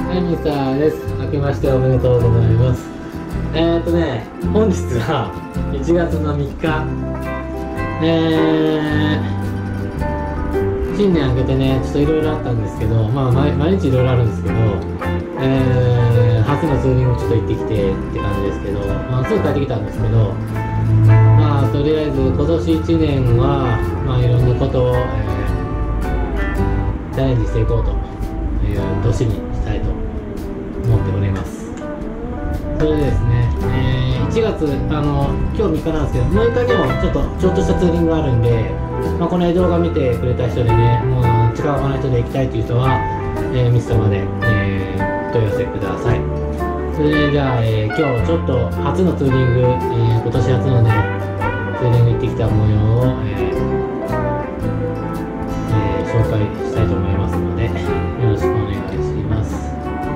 はい、ミスターです。明けましておめでとうございます。本日は1月の3日、新年明けてね、ちょっといろいろあったんですけど、毎日いろいろあるんですけど、初のツーリングちょっと行ってきてって感じですけど、すぐ帰ってきたんですけど、とりあえず今年1年は、いろんなことを、チャレンジしていこうという年にしたいと思っております。それでですね、1月、今日3日なんですけど、6日にもちょっとしたツーリングがあるんで、この動画見てくれた人でね、もう近場の人で行きたいという人は、ミスターまで、問い合わせください。それでじゃあ、今日ちょっと初のツーリング、今年初のね、ツーリング行ってきた模様を、紹介したいと思いますので、よろしくお願いします。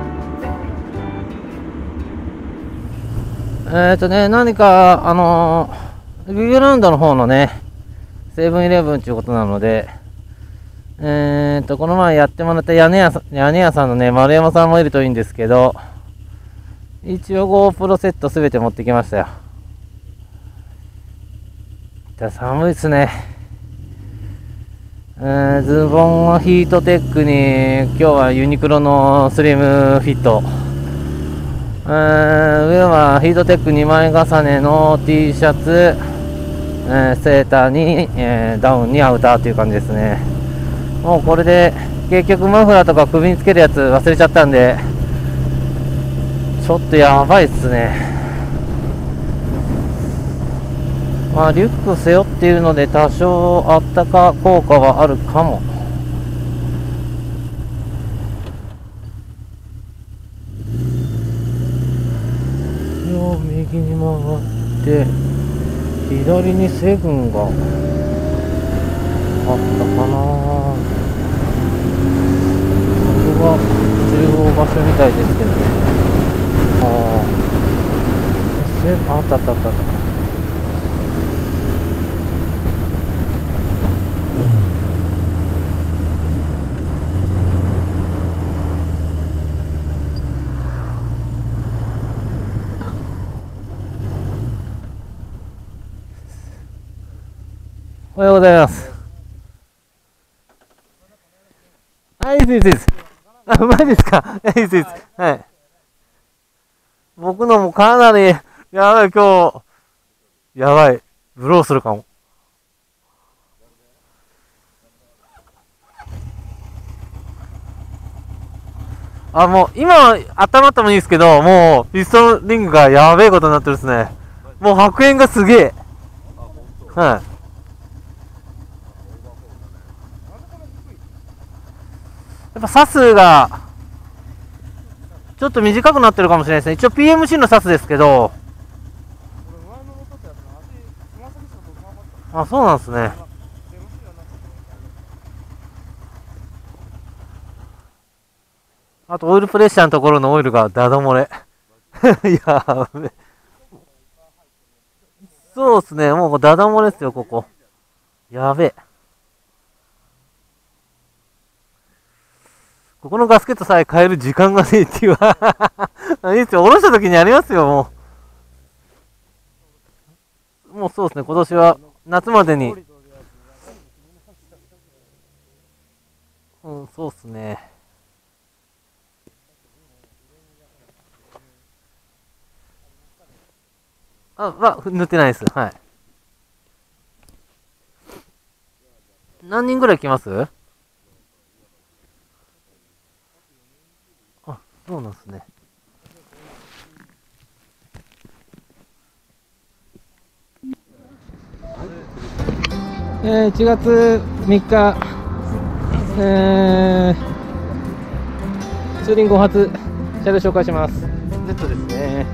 何かビューラウンドの方のね、セブンイレブンということなので、この前やってもらった屋根屋さんのね、丸山さんもいるといいんですけど、一応 GoPro セットすべて持ってきましたよ。寒いっすね。ズボンはヒートテックに、今日はユニクロのスリムフィット。上はヒートテック2枚重ねの T シャツ、セーターに、ダウンにアウターという感じですね。もうこれで結局マフラーとか首につけるやつ忘れちゃったんで、ちょっとやばいっすね。リュック背負っているので多少あったか効果はあるかも。右に曲がって左にセグンがあったかな。ここが集合場所みたいですけどね。あったあったあった。おはようございます。いいです。うまいですか。いいです。はい。僕のもかなり、やばい、今日、やばい、ブローするかも。もう、今は温まってもいいですけど、もう、ピストンリングがやべえことになってるですね。もう白煙がすげえ。はい。やっぱサスがちょっと短くなってるかもしれないですね。一応 PMC のサスですけど。そうなんですね。あとオイルプレッシャーのところのオイルがダダ漏れ。やべ。そうですね。もうダダ漏れですよ、ここ。やべえ。ここのガスケットさえ変える時間がねえっていう。いいですよ。下ろした時にやりますよ、もう。もうそうですね。今年は夏までに。そうですね。塗ってないです。はい。何人ぐらい来ます？そうなんですね。 1月3日、ツーリング初車両紹介します。 Z ですね。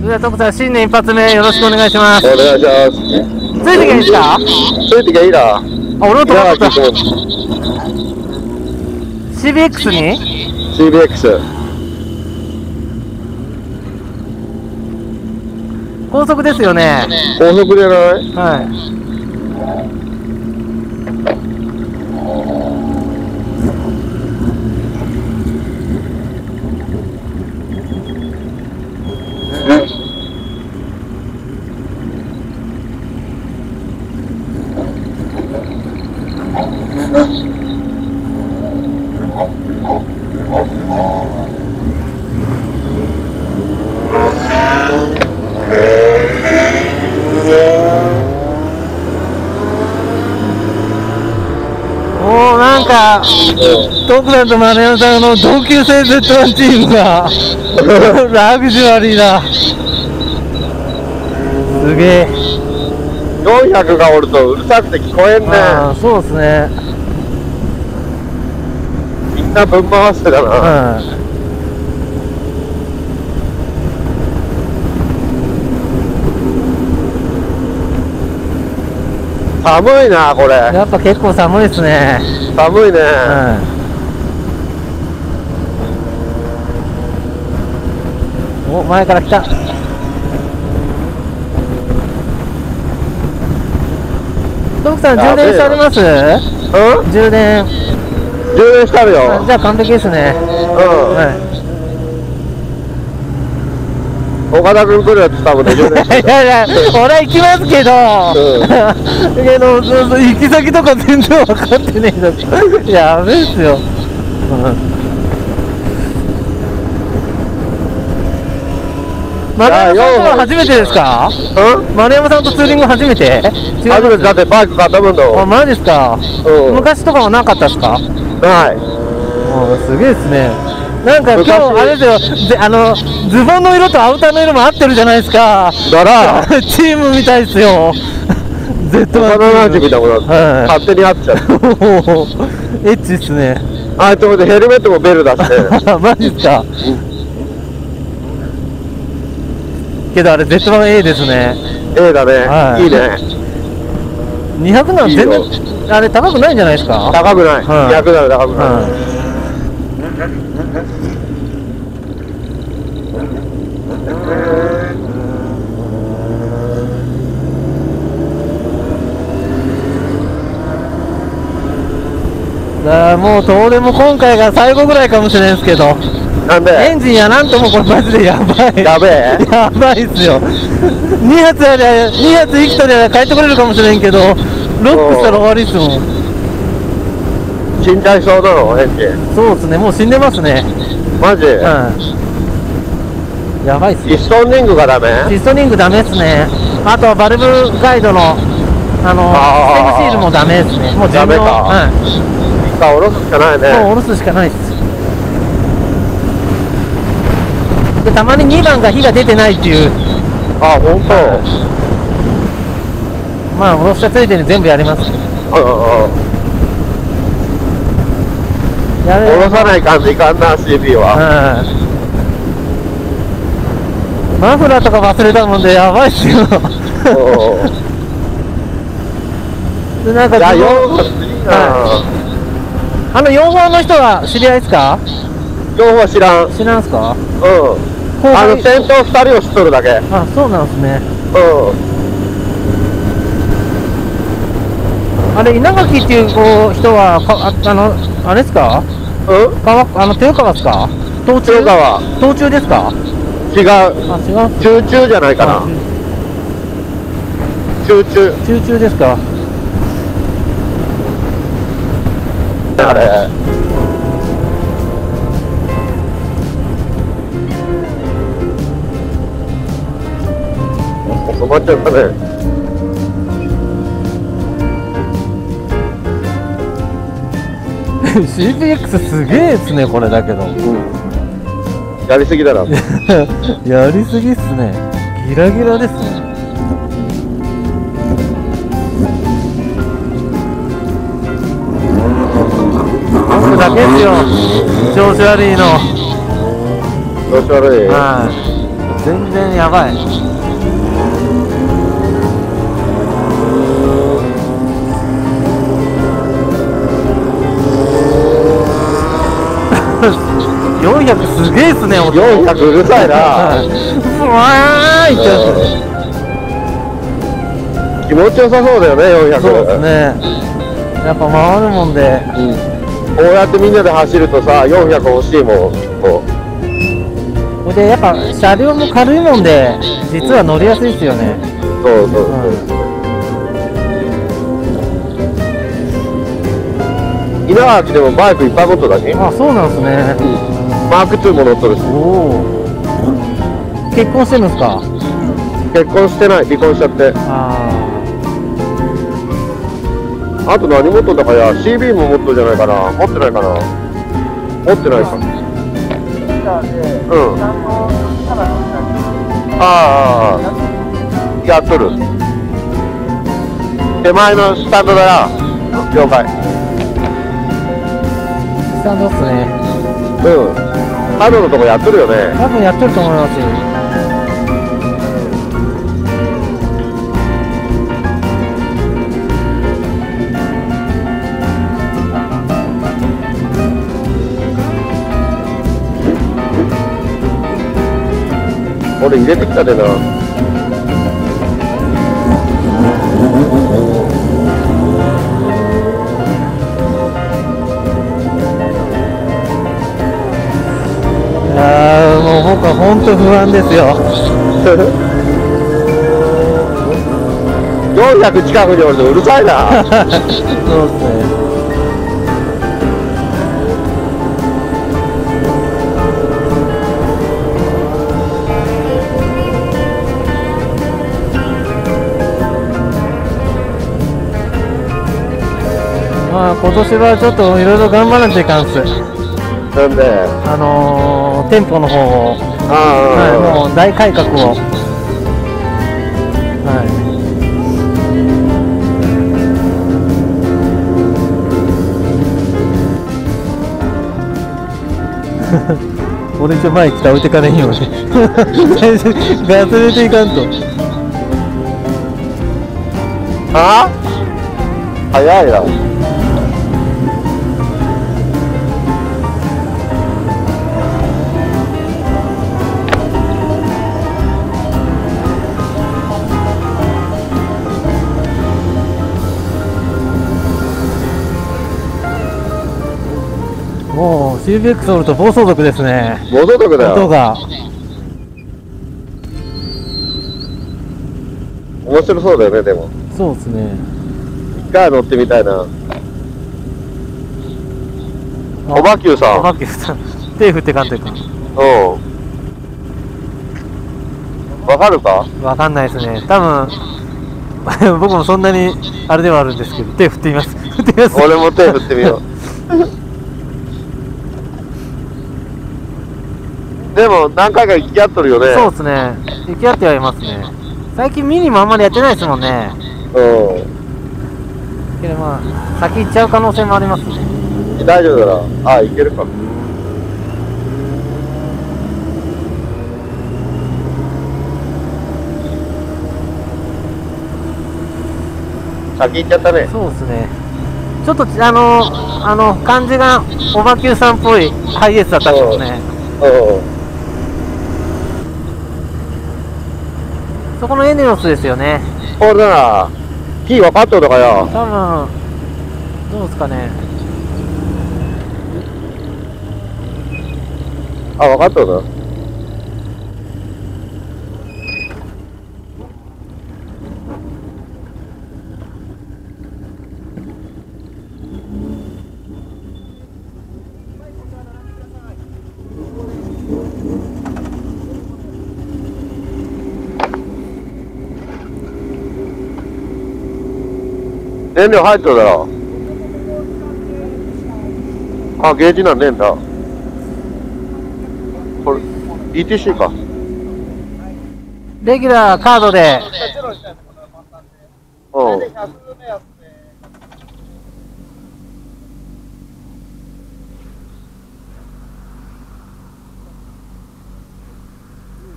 じゃあ徳さん新年一発目よろしくお願いします。 お願いします。 ついてきゃいいですか？ ついてきゃいいな。 あ、俺のとこだ。 稲垣君 CBX に CBX。 高速ですよね。 高速じゃない？ はい。おー、なんか徳さんと丸山さんの同級生 Z1 チームがラグジュアリーだ。すげえ。 400がおるとうるさくて聞こえんね。 ああ、そうですね。 みんなぶん回してたな。 はい。 寒いな、これ。 やっぱ結構寒いですね。 寒いね。 お、前から来た。徳さん、充電してあります？ うん？ 充電。 充電してあるよ。 じゃあ完璧ですね。は岡田君来るやつ多分ね、充電してい。いやいや、俺行きますけど、けど、そう行き先とか全然分かってねえの。やべえっすよ。丸山さんとは初めてですか？丸山さんとツーリング初めて？ 初めてだってバイク買ったもんだもあ、 ん。 マジですか？ うん。 昔とかはなかったですか？ はい。 すげえですね。なんか今日あれですよ、ズボンの色とアウターの色も合ってるじゃないですか。 だからチームみたいですよ。Z1 幼馴染みだもん。 はい勝手に会っちゃう。 エッチっすね。 あいつもでヘルメットもベル出して。 マジっすか。けどあれ Z1A ですね。 A だね、 はいいいね。 200なん全いいよ然あれ高くないんじゃないですか？ 高くない、 はい 200なら高くない、 もうどうでも今回が最後ぐらいかもしれないですけど、 なんでエンジンやなんともこれマジでやばい。 やべえやばいっすよ。2発やりゃ、2発生きとりゃ帰ってこれるかもしれんけど、ロックしたら終わりっすもん。 死んじゃいそうなのエンジン。 そうっすね、もう死んでますね。 マジ、 やばいっすよ。 ピストンリングがダメ。 ピストニングダメっすね。あとはバルブガイドのステムシールもダメですね。もう寿命。 ダメか一回下ろすしかないね。 もう下ろすしかないっす。でたまに2番が火が出てないっていう。 あ、本当。 まあ下ろしたついでに全部やります。やれ下ろさない感じいかんな CB は。 マフラーとか忘れたもんでやばいっすよ。でなんかいや、 自分 4号いいな。 4号の人は知り合いですか？ 4号は知らん。 知らんすか？ 先頭2人を知っとるだけ。 あ、そうなんですね。あれ稲垣っていう人はあれですか？豊川ですか？東中川。 東中ですか？ 違う。 あ、違う。 中中じゃないかな。中中。 中中ですか？ あれ。止まっちゃったね。 CBX すげえっすね、これだけど。 やりすぎだな。 やりすぎっすね。ギラギラですね。僕だけっすよ。調子悪いの。 調子悪い。 はい。 全然やばい。400すげえっすね、音。 400うるさいな。 ふわーいってや気持ちよさそうだよね、400。 つ。そうですね。やっぱ回るもんで。 こうやってみんなで走るとさ、400欲しいもん。ここれでやっぱ車両も軽いもんで、実は乗りやすいですよね。 うそうそう。稲垣でもバイクいっぱい持っとだけ。 あ、そうなんですね。 マーク2も乗っとるし。 おお。結婚してるんですか？ 結婚してない、離婚しちゃって。あと何持っとんだかや、CB も持っとるじゃないかな。持ってないかな。持ってないか。うん。ああ、やっとる。手前のスタンドだな。了解。 スタンドっすね。 うん。角のとこやっとるよね。 多分やってると思いますよ。 俺入れてきたでな。 もう僕は本当不安ですよ。 400近くにおるとうるさいな。 そうですね。まあ今年はちょっといろいろ頑張らなきゃいかんっす。 なんで、 店舗の方を、はい、もう大改革を。はい。俺一応前来たら置いてかれんようにガス入れていかんと。 あ？早いな。 もう CBX おると暴走族ですね。 暴走族だよ。 音が面白そうだよね、でも。 そうですね。 一回乗ってみたいな。おばきゅうさん。 おばきゅうさん手振ってかんというか。 うん。わかるか？ わかんないですね。多分僕もそんなにあれではあるんですけど、手振ってみます。振ってみます。 俺も手振ってみよう。でも何回か行き合っとるよね。 そうですね。行き合ってはいますね。最近ミニもあんまりやってないですもんね。 うん。 けどまあ先行っちゃう可能性もありますね。 大丈夫だな。あ、行けるか。先行っちゃったね。 そうですね。ちょっと感じがおばきゅうさんっぽいハイエースだったんですよね。 うん。 そこのエネオスですよね。 これだな。T 分かっとるのかよ。 多分どうですかね。 あ、分かっとるな。燃料入っとるだろ。あ、ゲージなんねえんだ。これ ETC か。 レギュラーカードで。 うん。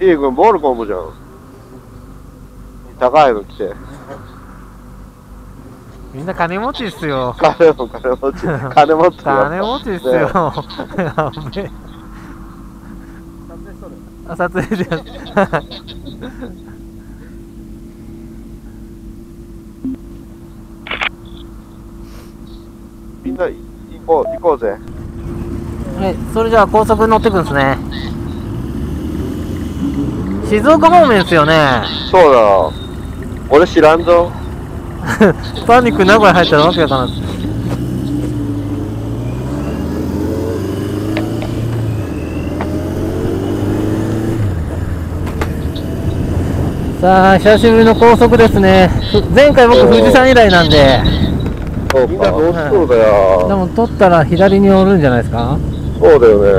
T 君ボールコムじゃん。高いの来て。 みんな金持ちっすよ。 金持ち。金持ち。 金持ちっすよ。やべえ。あ、撮影じゃん。 みんな行こうぜ。 はい、それじゃあ高速乗ってくんですね。静岡方面ですよね。 そうだ。俺知らんぞ。 パニック名古屋入ったらわけわからん。さあ久しぶりの高速ですね。前回僕富士山以来なんで。 そうみんなどうしそうだよ。 でも取ったら左におるんじゃないですか。 そうだよね。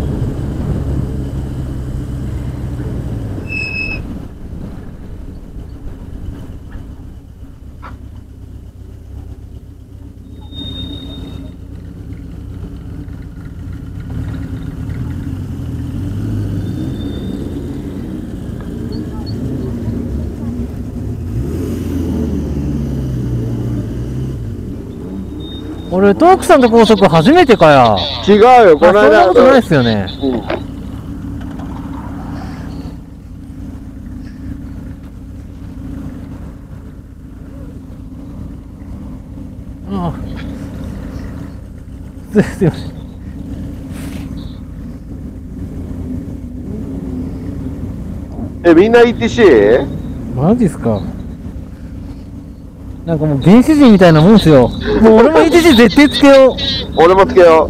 俺トークさんと高速初めてかや。 違うよ、この間。 そんなことないっすよね。あ、すいません。 みんな ETC？ マジっすか。なんかもう原始人みたいなもんっすよ。もう俺も ETC 絶対つけよう。 俺もつけよ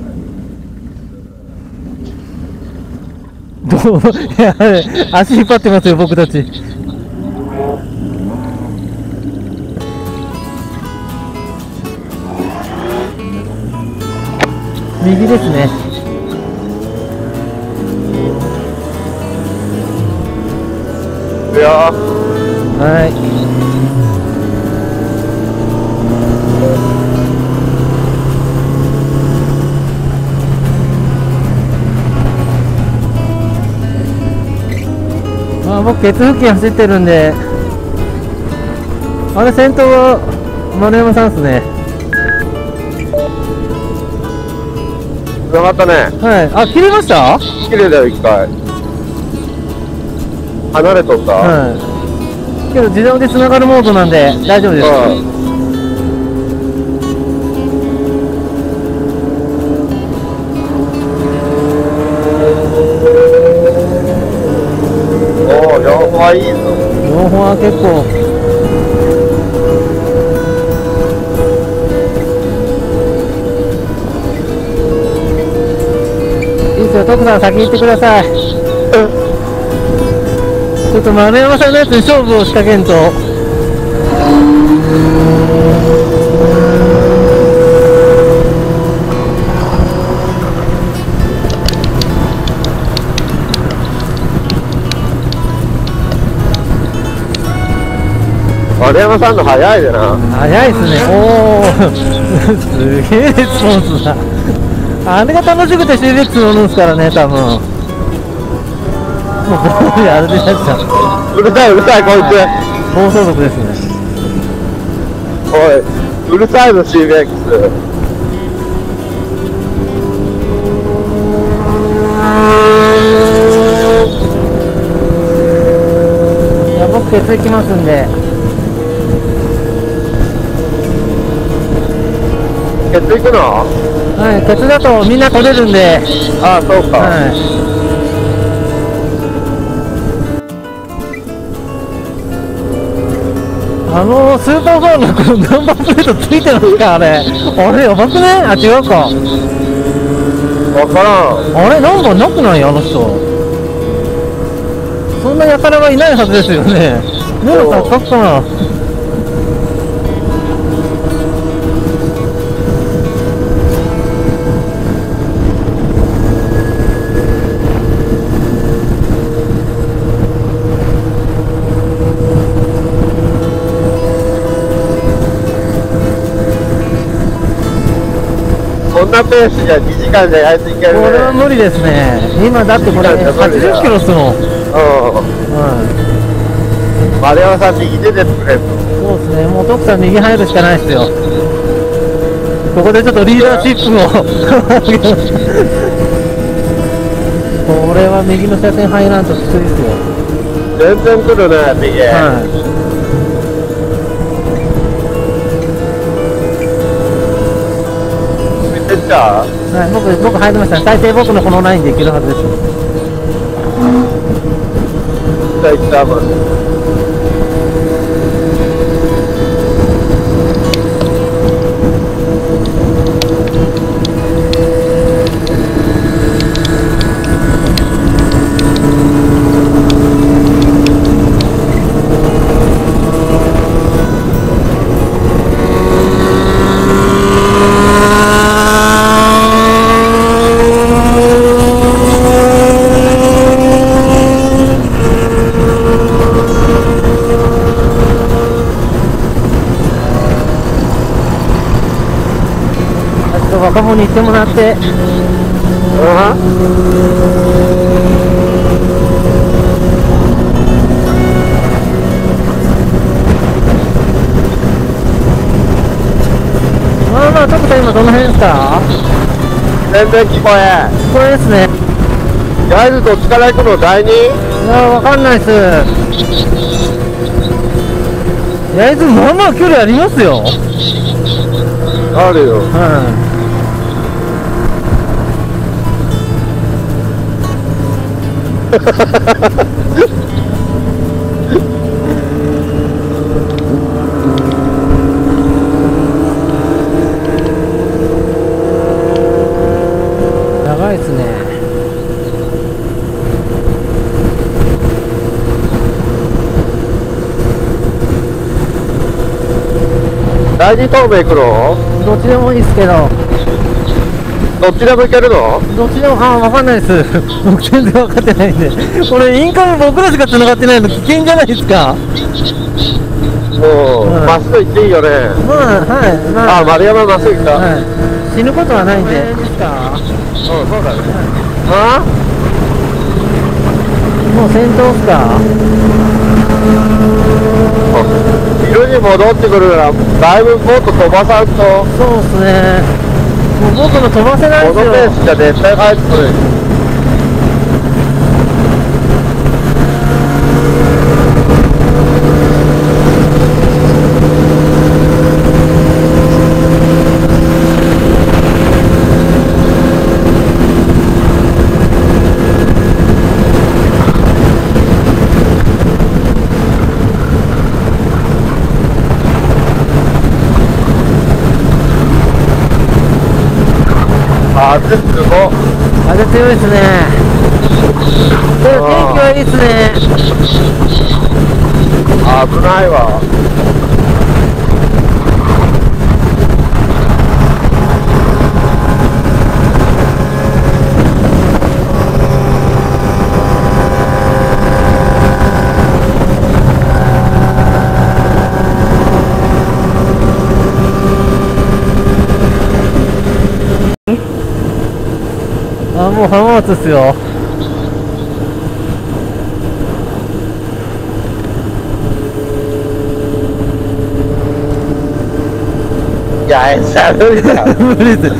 どういや、足引っ張ってますよ僕たち。右ですね。 う。いやはい。まあ僕ケツ付近走ってるんで、あれ先頭は丸山さんっすね。 繋がったね。 はい。あ、切れました？ 綺麗だよ、一回。離れとった。 はい。けど自動で繋がるモードなんで大丈夫です。 おお、両方はいいぞ。 両方は結構。いいですよ、徳さん先行ってください。ちょっと丸山さんのやつに勝負を仕掛けんと。 丸山さんの早いでな。 早いっすね。おおすげえレスポンスだ。あれが楽しくて CBX 乗るんですからね、多分。もうこれあれでした。 うるさい、うるさい、こいつ。 暴走族ですね。 おい、うるさいの CBX。 いや、僕ケツ行きますんで。 ケツ行くの？ はい、ケツだとみんな取れるんで。 ああ、そうか。 はい。スーパーファンのこのナンバープレートついてますか、あれ。あれ、やばくね？あ、違うか。 わからん。 あれ、ナンバーなくない？あの人。そんなやからはいないはずですよね。モロさん、書くかな。 こんなペースじゃ2時間であいついけるね。 これは無理ですね。今だってこれ80キロっすもん。 丸山さん右出てってくれると。 そうですね、もう徳さん右入るしかないですよ。ここでちょっとリーダーシップをこれは右の車線入らんときついですよ。 全然来るね、右。見てっちゃう？ はい、僕入りましたね。大抵僕のこのラインで行けるはずです。 行った。 若者に行ってもらって。まあ、徳さん今どの辺ですか？ 全然聞こえん。 これですね。 焼津どっちから行くの？第二？ いや、わかんないっす。焼津まあまあ距離ありますよ。 あるよ。 長いっすね。 第二東名行くの？ どっちでもいいっすけど。 どっちでも行けるの？ どっちでも、わかんないです。僕全然分かってないんで。これインカム僕らしか繋がってないの危険じゃないですか。 もう、まっすぐ行っていいよね。 まあ、はい。まあ、 丸山まっすぐ行った。 死ぬことはないんで。ですか？ そうだね。 もう先頭っすか？ 昼に戻ってくるなら、だいぶもっと飛ばさんと。 そうっすね。もう僕も飛ばせないですよ。 このペースじゃ絶対帰ってくる。風すごい。 風強いですね。でも天気はいいですね。 危ないわ。 もう浜松っすよ。 いや、無理だ。 無理です。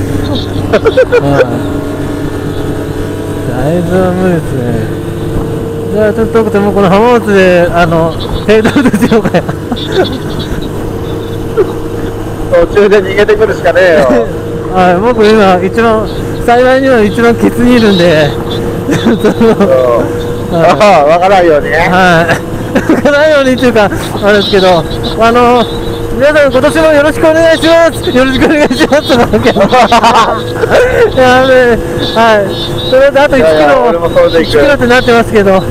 だいぶ無理ですね。じゃあちょっと僕もこの浜松でフェードアウトしようかよ。 途中で逃げてくるしかねえよ。 はい、僕今一番幸いには一番ケツにいるんで。 分からんようにね。 はい。分からんようにっていうかあれですけど、皆さん今年もよろしくお願いします。よろしくお願いしますとか言って。やべえ。はい。それであと1キロ、1キロってなってますけど、はい、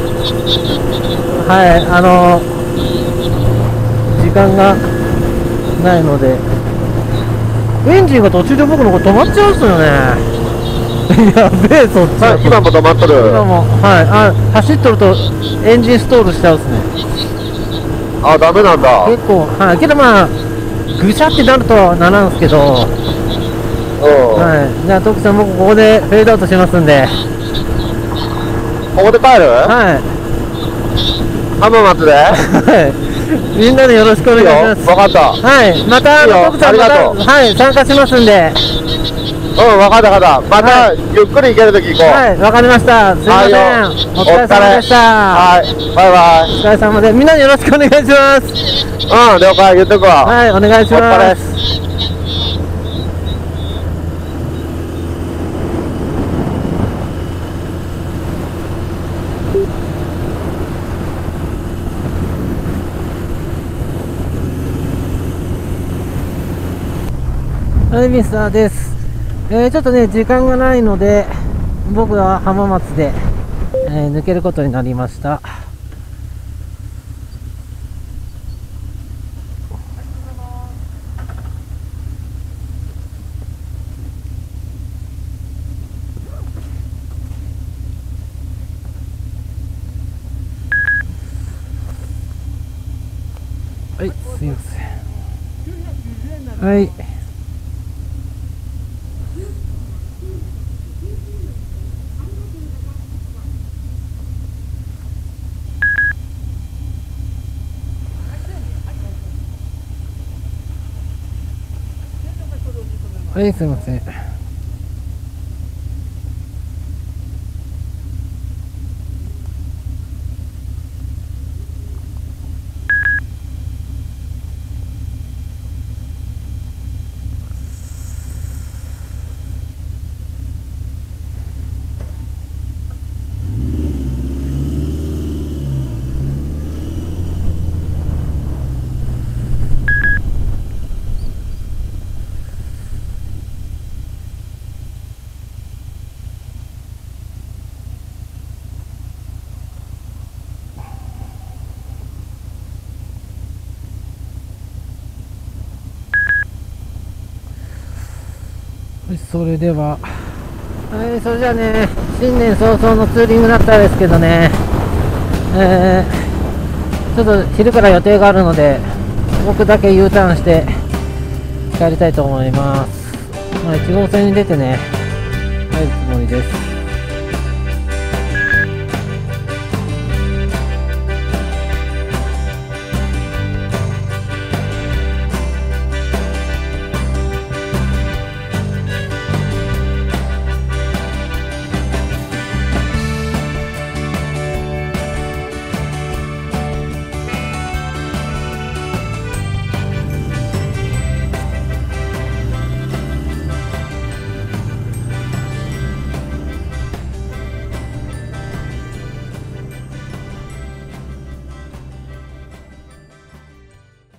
時間がないので、エンジンが途中で僕の止まっちゃうんですよね。やべえ、そっち。 今も止まっとる。 今も、はい。走っとるとエンジンストールしちゃうんですね。 あ、ダメなんだ。 結構、はい。けどまあ、ぐしゃってなるとはならんすけど、はい。じゃあ、徳さん、僕ここでフェードアウトしますんで。 ここで帰る？ はい。 浜松で。 はいみんなでよろしくお願いします。 分かった。 はいまたいいよ徳さんまたありがとうはい参加しますんで。 うん、分かった分かった。また、ゆっくり行けるとき行こう。 はいわかりました。すいません、 はいよお疲れ様でした。 はい、バイバイ。 お疲れ様でみんなでよろしくお願いします。 うん、了解、言っとくわ。 はいお願いしお疲れ。 ます。はい、ミスターです。ちょっとね、時間がないので、僕は浜松で、抜けることになりました。はい、すいません。はい。はい、すいません。それでは、はい、それじゃあね、新年早々のツーリングだったんですけどね、ちょっと昼から予定があるので、僕だけ U ターンして帰りたいと思います。まあ、1号線に出てね、帰るつもりです。